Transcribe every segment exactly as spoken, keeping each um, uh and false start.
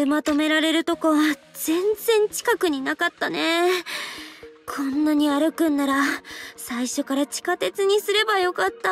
車止められるとこ全然近くになかったね。こんなに歩くんなら最初から地下鉄にすればよかった。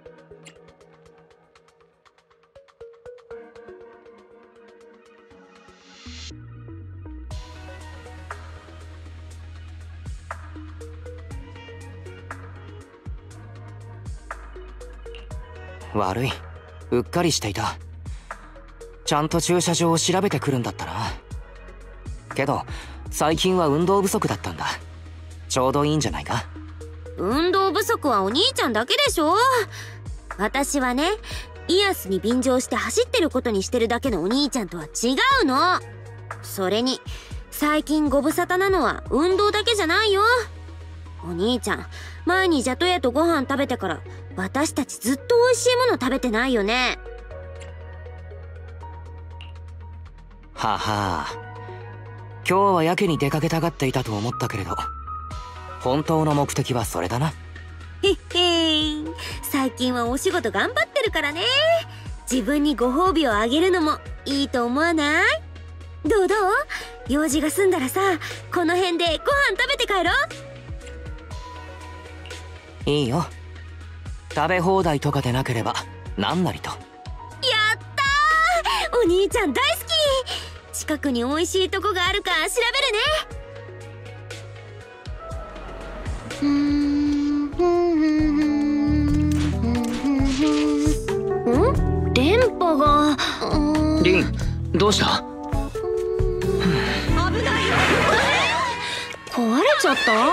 悪い、うっかりしていた。ちゃんと駐車場を調べてくるんだったな。けど最近は運動不足だったんだ。ちょうどいいんじゃないか。 運動不足はお兄ちゃんだけでしょ。私はね、イアスに便乗して走ってることにしてるだけのお兄ちゃんとは違うの。それに最近ご無沙汰なのは運動だけじゃないよ。お兄ちゃん、前にジャトヤとご飯食べてから私たちずっと美味しいもの食べてないよね。 はは今日はやけに出かけたがっていたと思ったけれど、本当の目的はそれだな。 へっへー、最近はお仕事頑張ってるからね。自分にご褒美をあげるのもいいと思わない？どうどう？用事が済んだらさ、この辺でご飯食べて帰ろう。 いいよ、食べ放題とかでなければ何なりと。 やったー、お兄ちゃん大好き。近くに美味しいとこがあるか調べるね。うーんん電波がリン、どうした？ 危ないよ。壊れちゃった？リン、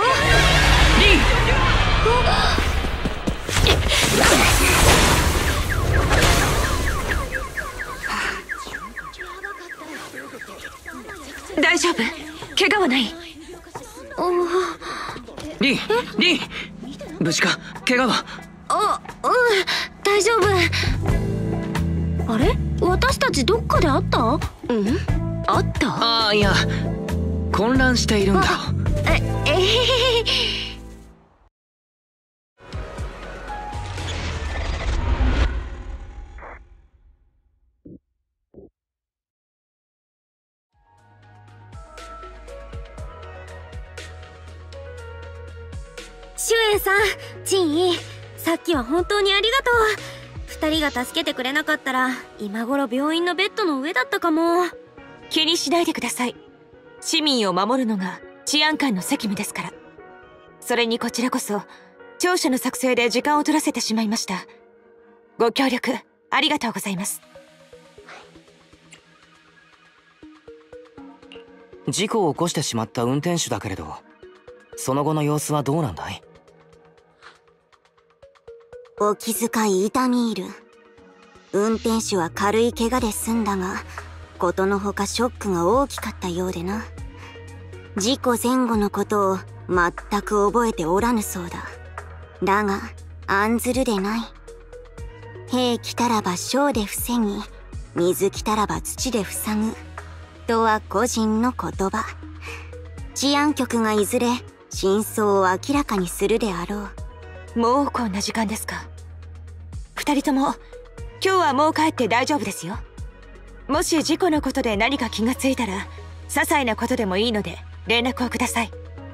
大丈夫？怪我はない？ リン、リン、無事か？怪我は？ あ、うん、大丈夫。あれ？私たちどっかで会った？うん？会った？ ああ、いや、混乱しているんだろ。 え、えへへへ。シュエンさん、ジンイ、さっきは本当にありがとう。二人が助けてくれなかったら今頃病院のベッドの上だったかも。 気にしないでください。市民を守るのが治安官の責務ですから。それにこちらこそ調書の作成で時間を取らせてしまいました。ご協力ありがとうございます。 事故を起こしてしまった運転手だけれど、その後の様子はどうなんだい？ お気遣い痛み入る。運転手は軽い怪我で済んだが、ことのほかショックが大きかったようでな。事故前後のことを全く覚えておらぬそうだ。だが案ずるでない。兵来たらば小で防ぎ、水来たらば土で塞ぐとは個人の言葉。治安局がいずれ真相を明らかにするであろう。 もうこんな時間ですか？二人とも今日はもう帰って大丈夫ですよ。もし事故のことで何か気がついたら些細なことでもいいので連絡をください。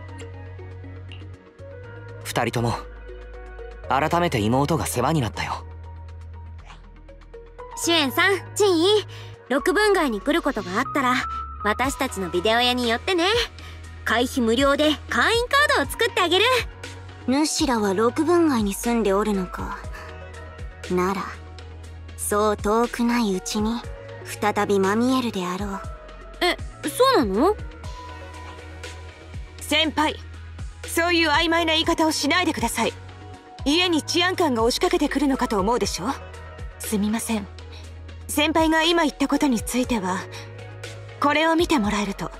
二人とも改めて妹が世話になったよ。 シュエンさん、ジンイ、六分街に来ることがあったら私たちのビデオ屋に寄ってね。会費無料で会員カードを作ってあげる。 主らは六分街に住んでおるのか。ならそう遠くないうちに再びまみえるであろう。 え、そうなの？ 先輩、そういう曖昧な言い方をしないでください。家に治安官が押しかけてくるのかと思うでしょ。すみません。先輩が今言ったことについてはこれを見てもらえると。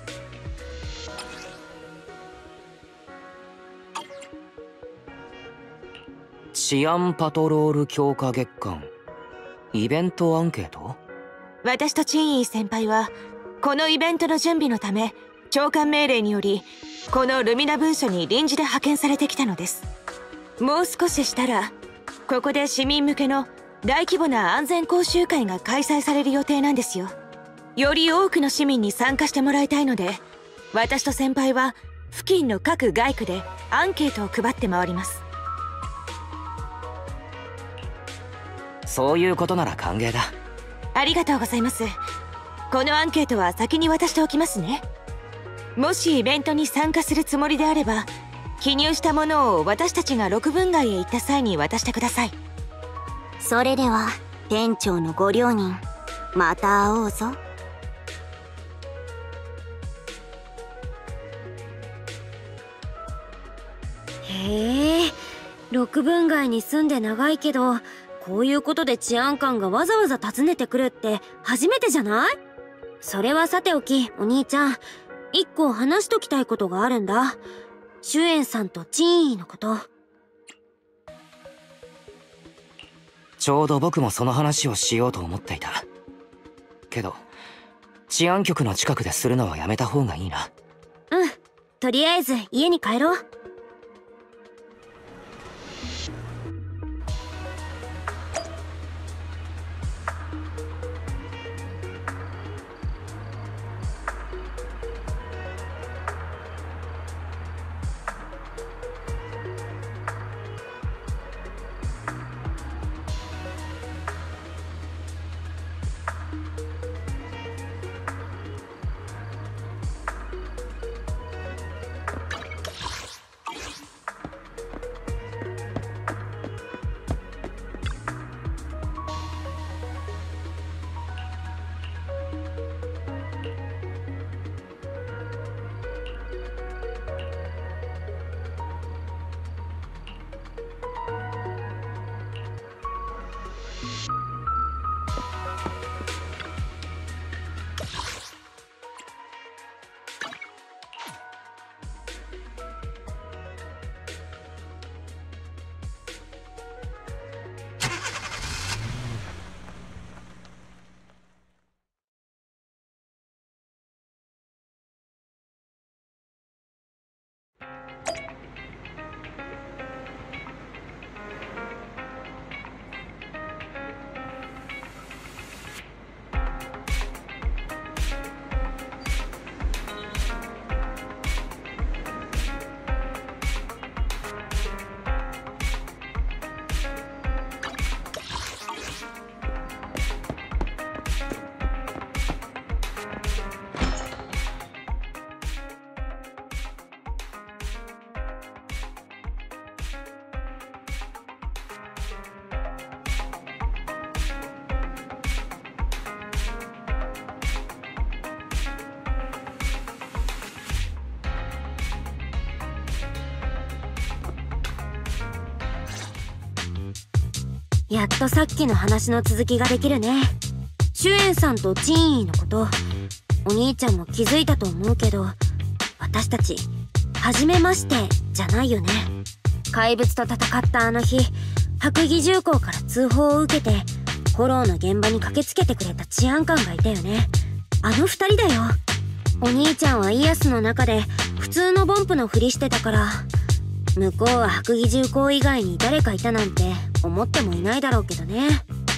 治安パトロール強化月間イベントアンケート。 私とチンイー先輩はこのイベントの準備のため長官命令によりこのルミナ分署に臨時で派遣されてきたのです。もう少ししたらここで市民向けの大規模な安全講習会が開催される予定なんですよ。 より多くの市民に参加してもらいたいので、私と先輩は付近の各街区でアンケートを配って回ります。 そういうことなら歓迎だ。 ありがとうございます。このアンケートは先に渡しておきますね。もしイベントに参加するつもりであれば、記入したものを私たちが六分街へ行った際に渡してください。 それでは店長のご両人、また会おうぞ。 へえ、六分街に住んで長いけど、こういうことで治安官がわざわざ訪ねてくるって初めてじゃない？それはさておき、お兄ちゃん、一個話しときたいことがあるんだ。シュエンさんとチーンのこと。 ちょうど僕もその話をしようと思っていた。けど治安局の近くでするのはやめた方がいいな。 うん、とりあえず家に帰ろう。やっとさっきの話の続きができるね。シュエンさんとチーンのこと、お兄ちゃんも気づいたと思うけど、私たち初めましてじゃないよね。怪物と戦ったあの日、白蟻重工から通報を受けてフォローの現場に駆けつけてくれた治安官がいたよね。あの二人だよ。お兄ちゃんはイアスの中で普通のボンプのふりしてたから、向こうは白蟻重工以外に誰かいたなんて思ってもいないだろうけどね。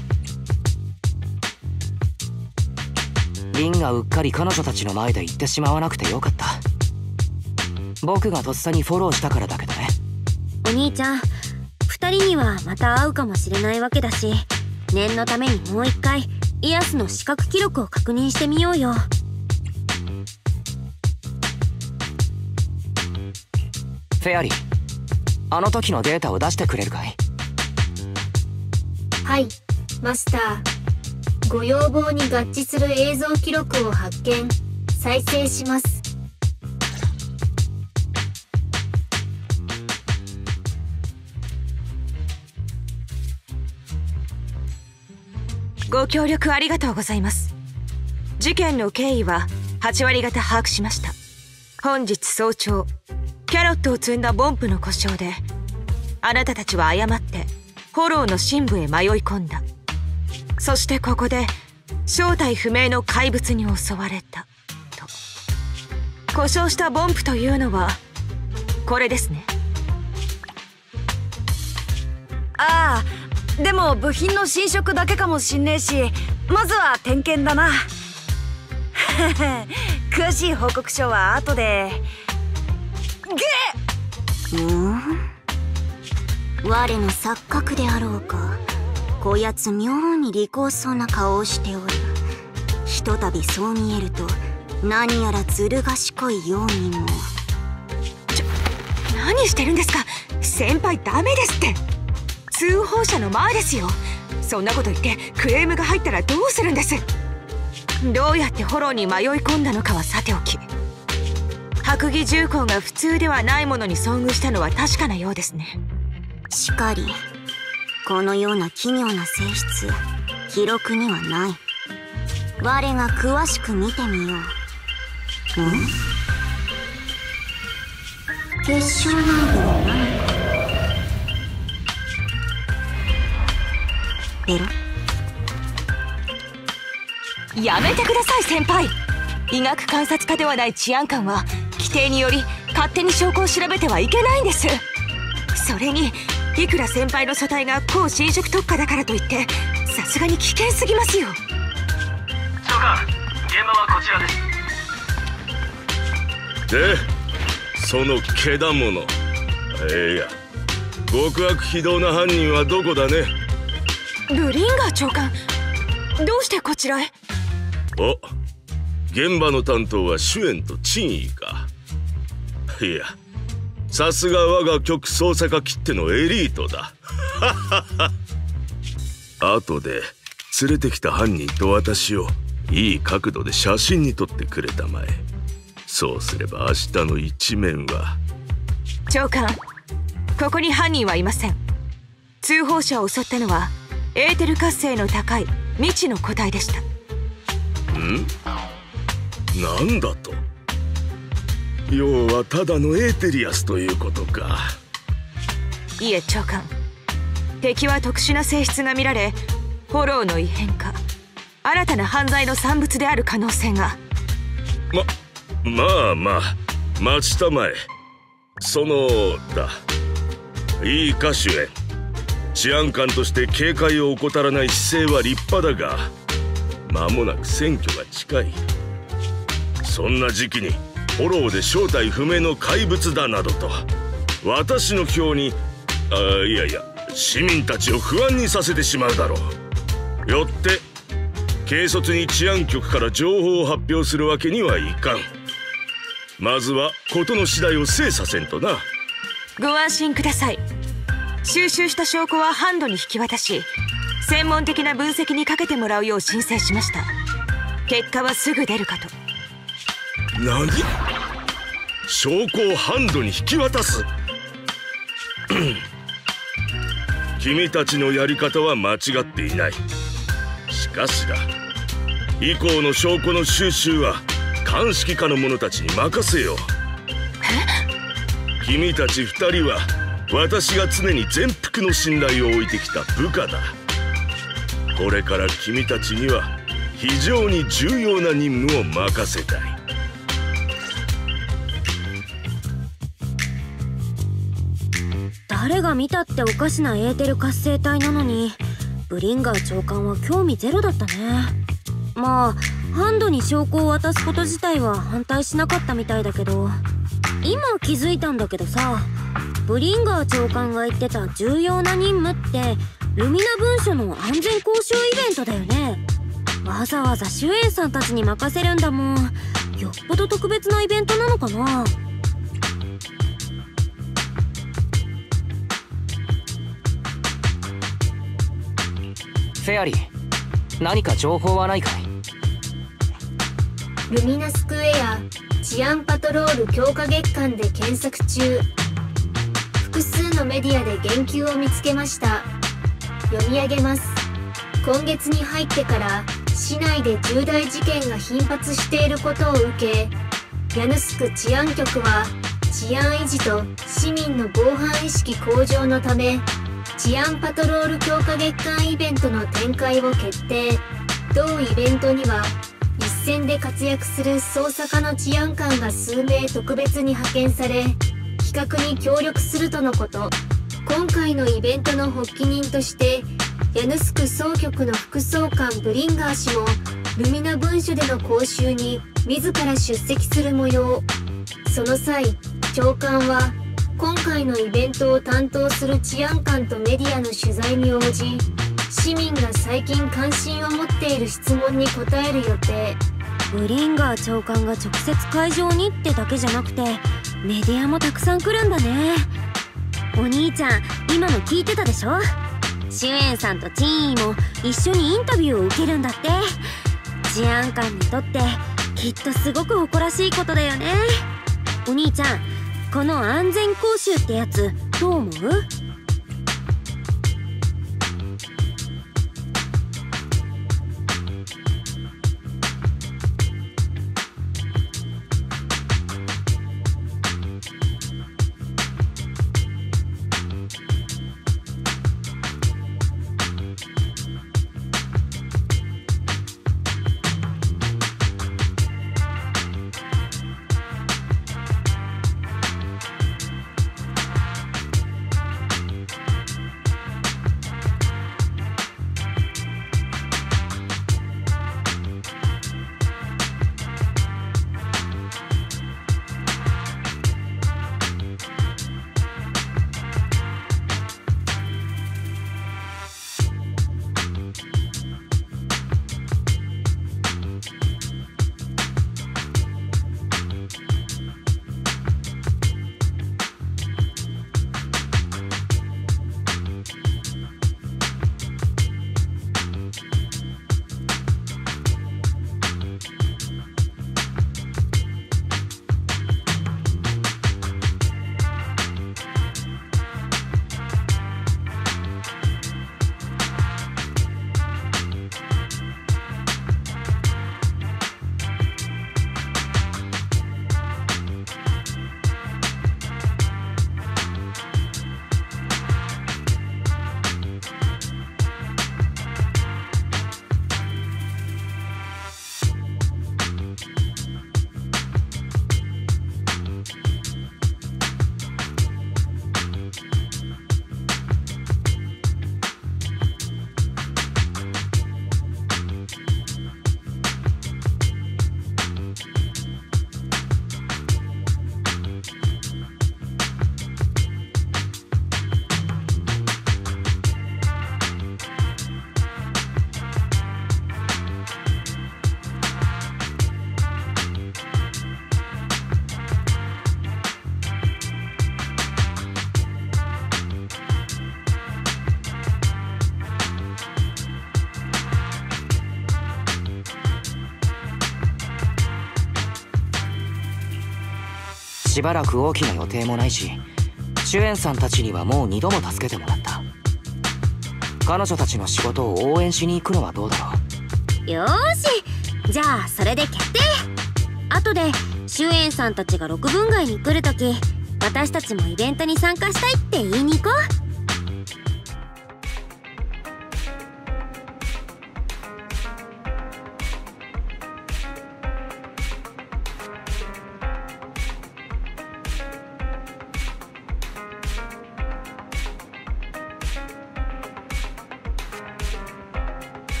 リンがうっかり彼女たちの前で言ってしまわなくてよかった。僕がとっさにフォローしたからだけどね。 お兄ちゃん、二人にはまた会うかもしれないわけだし、念のためにもう一回イアスの視覚記録を確認してみようよ。 フェアリー、あの時のデータを出してくれるかい？ はい、マスター。ご要望に合致する映像記録を発見、再生します。 ご協力ありがとうございます。事件の経緯ははち割方把握しました。本日早朝、キャロットを積んだボンプの故障で、あなたたちは誤ってフォローの深部へ迷い込んだ。そしてここで正体不明の怪物に襲われたと。故障したボンプというのはこれですね。 ああ、でも部品の新色だけかもしんねえし、まずは点検だな。 詳しい報告書は後で。 げうん我の錯覚であろうか。こやつ妙に利口そうな顔をしておる。ひとたびそう見えると何やらずる賢いようにも。 ちょ何してるんですか先輩。ダメですって。通報者の前ですよ。そんなこと言ってクレームが入ったらどうするんです。どうやってフォローに迷い込んだのかはさておき、白蟻重工が普通ではないものに遭遇したのは確かなようですね。 しかりこのような奇妙な性質記録にはない。我が詳しく見てみよう。ん結晶内部の何かベロ。 やめてください先輩。医学観察家ではない治安官は規定により勝手に証拠を調べてはいけないんです。それにいくら先輩の組対が高侵食特化だからといってさすがに危険すぎますよ。 長官、現場はこちらです。 でそのけだもの、えいや極悪非道な犯人はどこだね。 ブリンガー長官、どうしてこちらへ。 お、現場の担当は主演と陳意か。いやさすが我が局捜査課きってのエリートだ。後で連れてきた犯人と私をいい角度で写真に撮ってくれたまえ。そうすれば明日の一面は。 長官、ここに犯人はいません。通報者を襲ったのはエーテル活性の高い未知の個体でした。 ん？なんだと？要はただのエーテリアスということか。 いえ長官、敵は特殊な性質が見られ、フォローの異変か新たな犯罪の産物である可能性が。 ままあまあ待ちたまえ。そのだいいか主演。治安官として警戒を怠らない姿勢は立派だが、間もなく選挙が近い。そんな時期にフォローで正体不明の怪物だなどと私の票に、あいやいや市民たちを不安にさせてしまうだろう。よって軽率に治安局から情報を発表するわけにはいかん。まずは事の次第を精査せんとな。 ご安心ください。収集した証拠はハンドに引き渡し、専門的な分析にかけてもらうよう申請しました。結果はすぐ出るかと。 何？証拠をハンドに引き渡す？君たちのやり方は間違っていない。しかしだ、以降の証拠の収集は鑑識課の者たちに任せよう。君たち二人は私が常に全幅の信頼を置いてきた部下だ。これから君たちには非常に重要な任務を任せたい。 誰が見たっておかしなエーテル活性体なのにブリンガー長官は興味ゼロだったね。まあハンドに証拠を渡すこと自体は反対しなかったみたいだけど、今気づいたんだけどさ、ブリンガー長官が言ってた重要な任務ってルミナ文書の安全講習イベントだよね。わざわざ主演さんたちに任せるんだもん。よっぽど特別なイベントなのかな。 フェアリー、何か情報はないかい？ ルミナスクエア治安パトロール強化月間で検索中。複数のメディアで言及を見つけました。読み上げます。今月に入ってから市内で重大事件が頻発していることを受け、ヤヌスク治安局は治安維持と市民の防犯意識向上のため治安パトロール強化月間イベントの展開を決定。同イベントには一線で活躍する捜査課の治安官が数名特別に派遣され、企画に協力するとのこと。今回のイベントの発起人としてヤヌスク総局の副総監ブリンガー氏もルミナ文書での講習に自ら出席する模様。その際長官は今回のイベントを担当する治安官とメディアの取材に応じ、市民が最近関心を持っている質問に答える予定。 ブリンガー長官が直接会場にってだけじゃなくてメディアもたくさん来るんだね。お兄ちゃん今の聞いてたでしょ。シュエンさんとチーンも一緒にインタビューを受けるんだって。治安官にとってきっとすごく誇らしいことだよね。お兄ちゃんこの安全講習ってやつどう思う？ しばらく大きな予定もないし、シュエンさんたちにはもう二度も助けてもらった。彼女たちの仕事を応援しに行くのはどうだろう。よーし、じゃあそれで決定。後でシュエンさんたちが六分街に来るとき、私たちもイベントに参加したいって言いに行こう。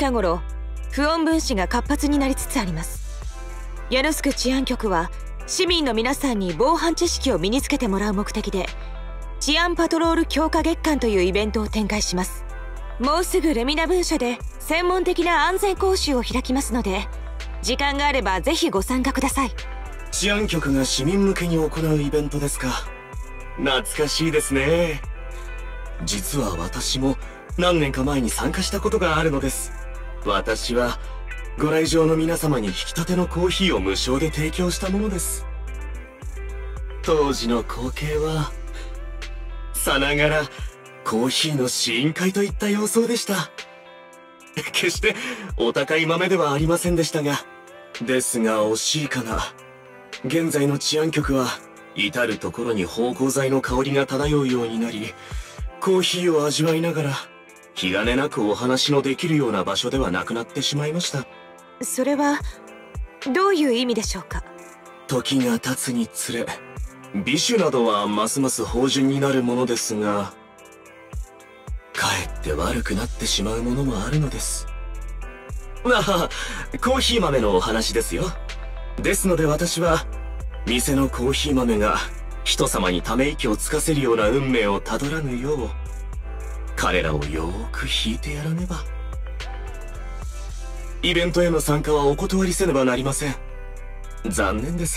近頃不穏分子が活発になりつつあります。ヤノスク治安局は市民の皆さんに防犯知識を身につけてもらう目的で治安パトロール強化月間というイベントを展開します。もうすぐルミナ分社で専門的な安全講習を開きますので、時間があればぜひご参加ください。 治安局が市民向けに行うイベントですか。懐かしいですね。実は私も何年か前に参加したことがあるのです。私はご来場の皆様に引き立てのコーヒーを無償で提供したものです。当時の光景はさながらコーヒーの試飲会といった様相でした。決してお高い豆ではありませんでしたが、ですが惜しいかな。現在の治安局は至る所に芳香剤の香りが漂うようになり、コーヒーを味わいながら気兼ねなくお話のできるような場所ではなくなってしまいました。 それはどういう意味でしょうか。 時が経つにつれ美酒などはますます芳醇になるものですが、かえって悪くなってしまうものもあるのです。ああ、コーヒー豆のお話ですよ。ですので私は店のコーヒー豆が人様にため息をつかせるような運命をたどらぬよう彼らをよーく引いてやらねば。イベントへの参加はお断りせねばなりません。残念です。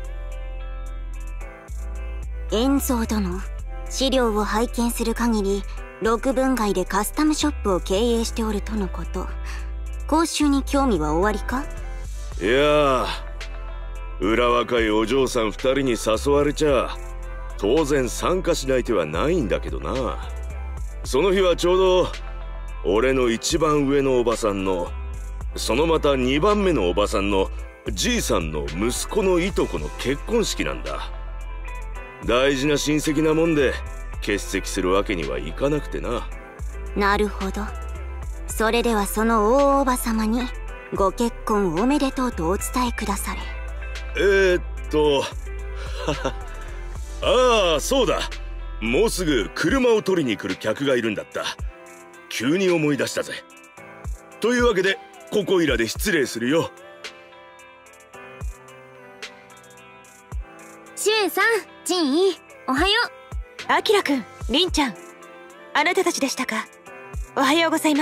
円蔵殿、資料を拝見する限り六分街でカスタムショップを経営しておるとのこと。講習に興味はおありか。 いやー、裏若いお嬢さん二人に誘われちゃ当然参加しない手はないんだけどな。その日はちょうど俺の一番上のおばさんの、そのまた二番目のおばさんのじいさんの息子のいとこの結婚式なんだ。大事な親戚なもんで欠席するわけにはいかなくてな。 なるほど。それではその大おば様にご結婚おめでとうとお伝えくだされ。 えー、っとああ、そうだ、もうすぐ車を取りに来る客がいるんだった。急に思い出したぜ。というわけでここいらで失礼するよ。 シュエさん、ジンイ、おはよう。アキラくん、リンちゃん、あなたたちでしたか。おはようございます。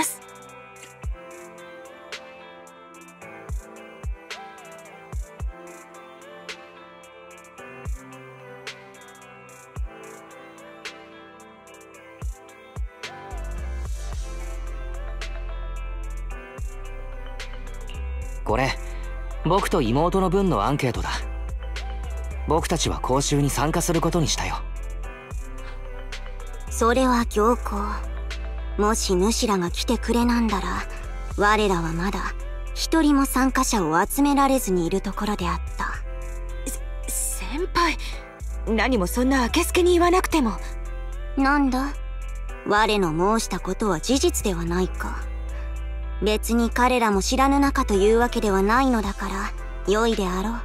これ僕と妹の分のアンケートだ。僕たちは講習に参加することにしたよ。 それは強行。もし主らが来てくれなんだら、我らはまだ一人も参加者を集められずにいるところであった。 先輩、何もそんなあけすけに言わなくても。 なんだ、我の申したことは事実ではないか。別に彼らも知らぬ仲というわけではないのだから良いであろう。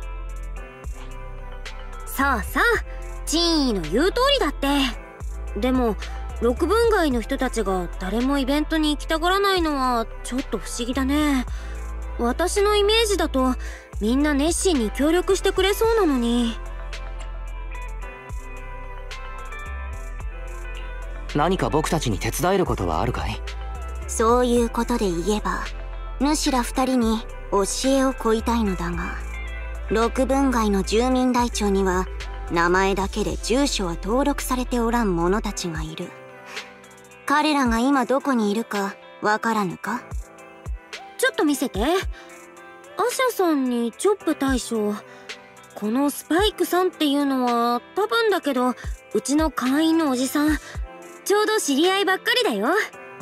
さあさあ、ジンイの言う通りだって。でも六分街の人たちが誰もイベントに行きたがらないのはちょっと不思議だね。私のイメージだとみんな熱心に協力してくれそうなのに。 何か僕たちに手伝えることはあるかい。 そういうことで言えば主ら二人に教えを請いたいのだが、六分街の住民台帳には名前だけで住所は登録されておらん者たちがいる。彼らが今どこにいるかわからぬか。 ちょっと見せて。アシャさんにチョップ大将、このスパイクさんっていうのは多分だけどうちの会員のおじさん、ちょうど知り合いばっかりだよ。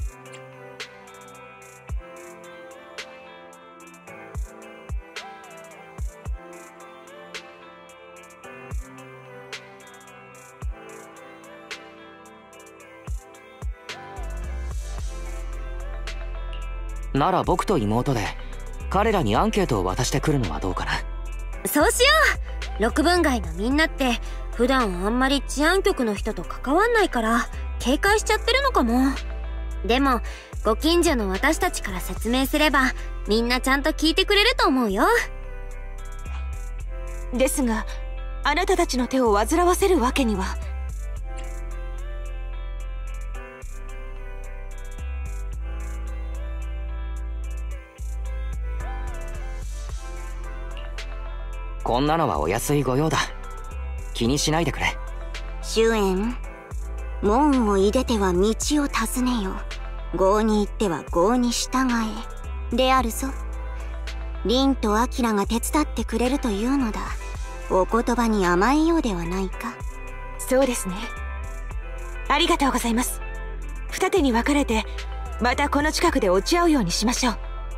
なら僕と妹で彼らにアンケートを渡してくるのはどうかな。 そうしよう。六分街のみんなって普段あんまり治安局の人と関わんないから警戒しちゃってるのかも。でもご近所の私たちから説明すればみんなちゃんと聞いてくれると思うよ。 ですがあなたたちの手を煩わせるわけには。 こんなのはお安い御用だ。気にしないでくれ。 主演、門をいでては道を尋ねよ。郷に行っては郷に従え。であるぞ。凛と明が手伝ってくれるというのだ。お言葉に甘いようではないか。 そうですね。ありがとうございます。二手に分かれてまたこの近くで落ち合うようにしましょう。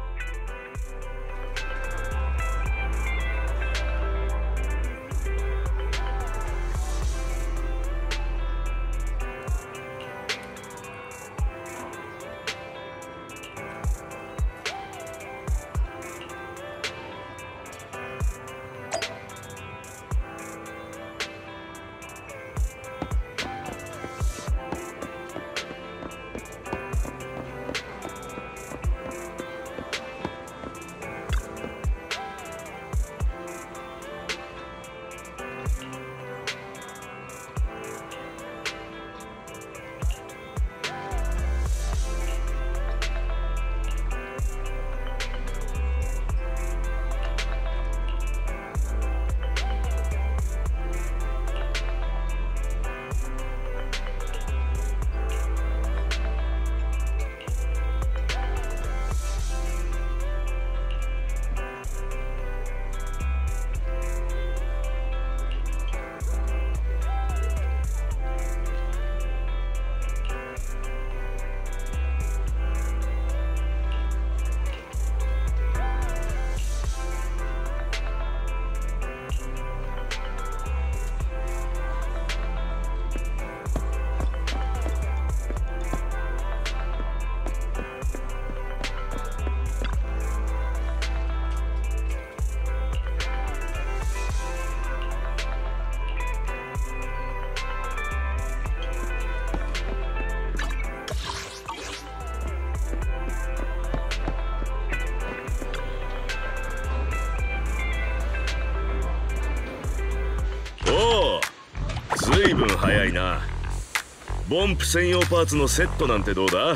ずいぶん早いな。ボンプ専用パーツのセットなんてどうだ？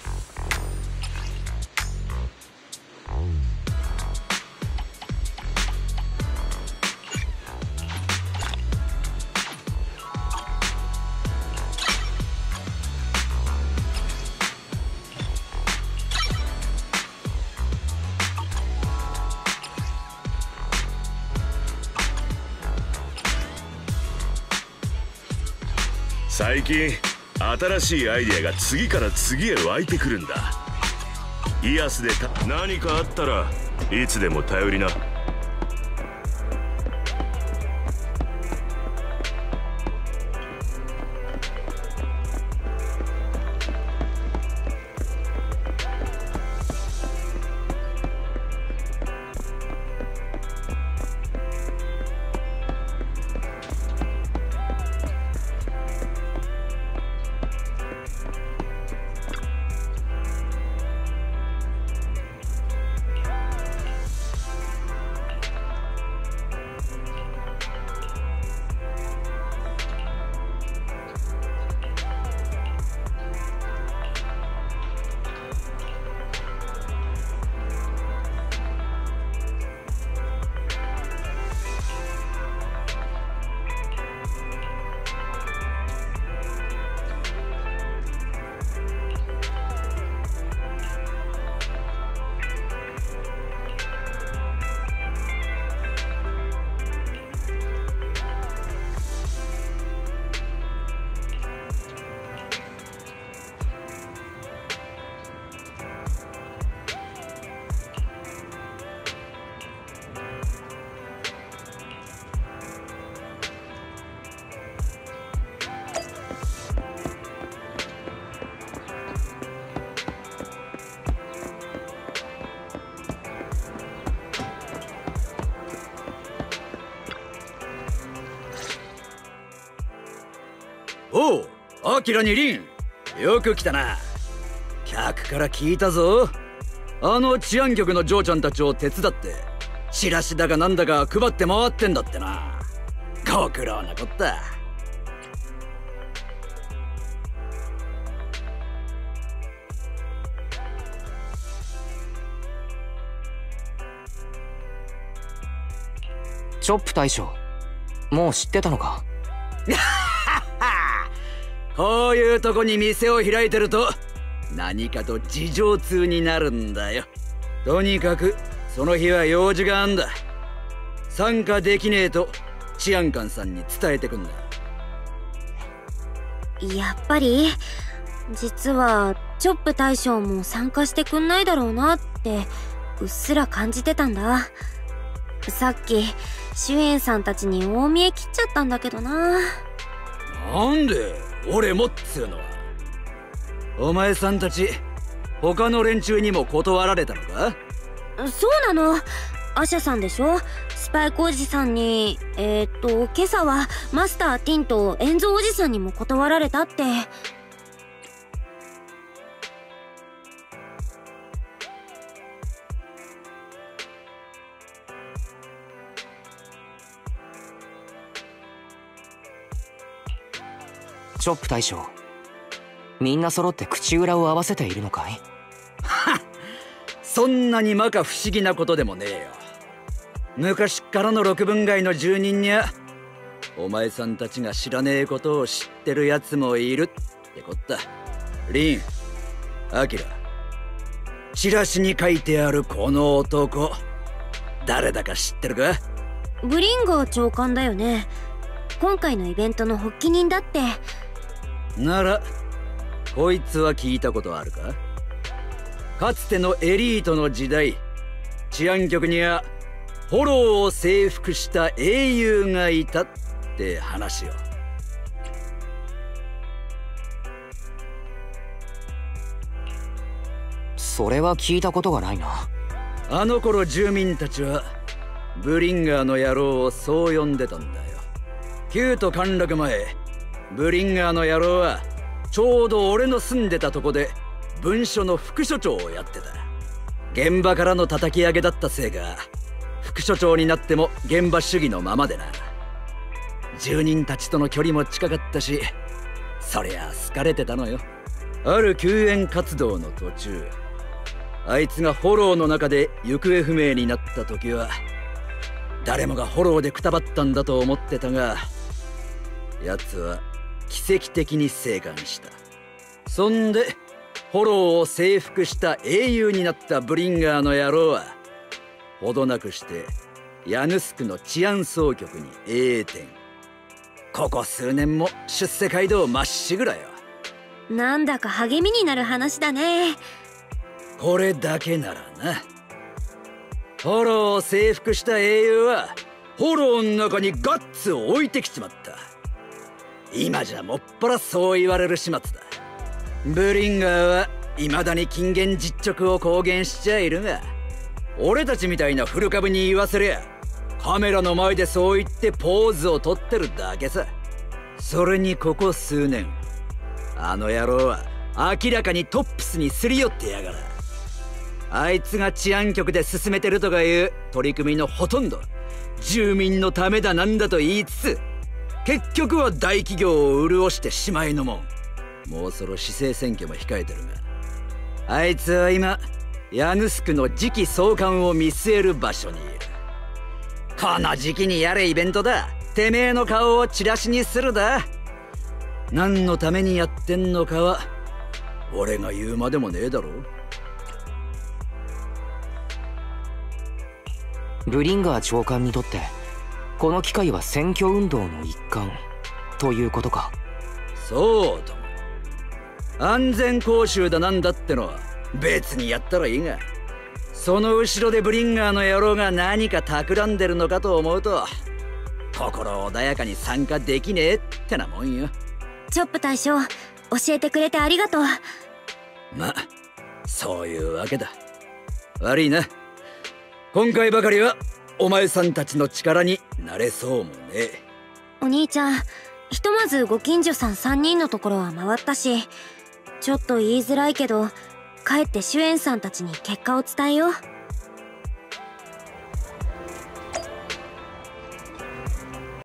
最近新しいアイデアが次から次へ湧いてくるんだ。イアスでた何かあったらいつでも頼りな。 おう、アキラにリン、よく来たな。 客から聞いたぞ。あの治安局の嬢ちゃんたちを手伝ってチラシだかなんだか配って回ってんだってな。ご苦労なこった。 チョップ大将、もう知ってたのか？ こういうとこに店を開いてると何かと事情通になるんだよ。とにかくその日は用事があんだ。参加できねえと治安官さんに伝えてくんだ。 やっぱり実はチョップ大将も参加してくんないだろうなってうっすら感じてたんだ。さっきシュエンさんたちに大見え切っちゃったんだけどな。 なんで俺もっつうのは。お前さんたち他の連中にも断られたのか？ そうなの。アシャさんでしょ。スパイクおじさんにえー、っと今朝はマスター・ティンとエンゾおじさんにも断られたって。 チョップ大将、みんな揃って口裏を合わせているのかい？ はっ、そんなに摩訶不思議なことでもねえよ。昔からの六分街の住人にゃお前さんたちが知らねえことを知ってるやつもいるってこった。リン、アキラ、チラシに書いてあるこの男誰だか知ってるか？ ブリンガー長官だよね。今回のイベントの発起人だって。 ならこいつは聞いたことあるか？かつてのエリートの時代、治安局にはフォローを征服した英雄がいたって話よ。 それは聞いたことがないな。 あの頃住民たちはブリンガーの野郎をそう呼んでたんだよ。旧都陥落前、ブリンガーの野郎はちょうど俺の住んでたとこで文書の副所長をやってた。現場からの叩き上げだったせいか副所長になっても現場主義のままでな。住人たちとの距離も近かったし、そりゃ好かれてたのよ。ある救援活動の途中、あいつがフォローの中で行方不明になった時は誰もがフォローでくたばったんだと思ってたが、奴は奇跡的に生還した。そんでフォローを征服した英雄になったブリンガーの野郎はほどなくしてヤヌスクの治安総局に栄転。ここ数年も出世街道まっしぐらよ。 なんだか励みになる話だね。 これだけならな。フォローを征服した英雄はフォローの中にガッツを置いてきちまった。今じゃもっぱらそう言われる始末だ。ブリンガーは未だに金言実直を公言しちゃいるが、俺たちみたいな古株に言わせりゃカメラの前でそう言ってポーズを取ってるだけさ。それにここ数年あの野郎は明らかにトップスにすり寄ってやがる。あいつが治安局で進めてるとかいう取り組みのほとんど住民のためだなんだと言いつつ、結局は大企業を潤してしまいのもん。もうそろ市政選挙も控えてるが、あいつは今ヤヌスクの次期総監を見据える場所にいる。この時期にやれイベントだ、てめえの顔をチラシにするだ。何のためにやってんのかは俺が言うまでもねえだろ。 ブリンガー長官にとってこの機会は選挙運動の一環ということか？ そうとも。安全講習だなんだってのは別にやったらいいが、その後ろでブリンガーの野郎が何か企んでるのかと思うと心穏やかに参加できねえってなもんよ。 チョップ大将、教えてくれてありがとう。 ま、そういうわけだ。悪いな。今回ばかりはお前さんたちの力になれそうもねえ。 お兄ちゃん、ひとまずご近所さんさんにんのところは回ったし、ちょっと言いづらいけど帰ってシュエンさんたちに結果を伝えよう。